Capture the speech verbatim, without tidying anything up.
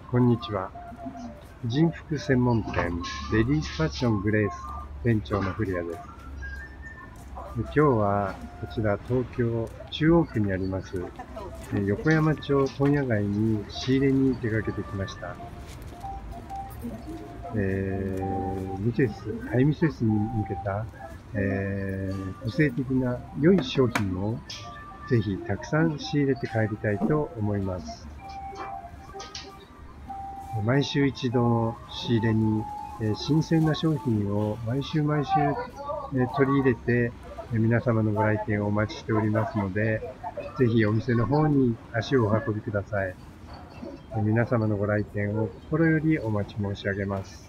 こんにちは。人服専門店レディースファッショングレース店長の古谷です。今日はこちら東京中央区にあります横山町問屋街に仕入れに出かけてきました。えー、ミセス、ハイミセスに向けた、えー、個性的な良い商品をぜひたくさん仕入れて帰りたいと思います。毎週一度の仕入れに、えー、新鮮な商品を毎週毎週、えー、取り入れて、えー、皆様のご来店をお待ちしておりますので、ぜひお店の方に足をお運びください。えー、皆様のご来店を心よりお待ち申し上げます。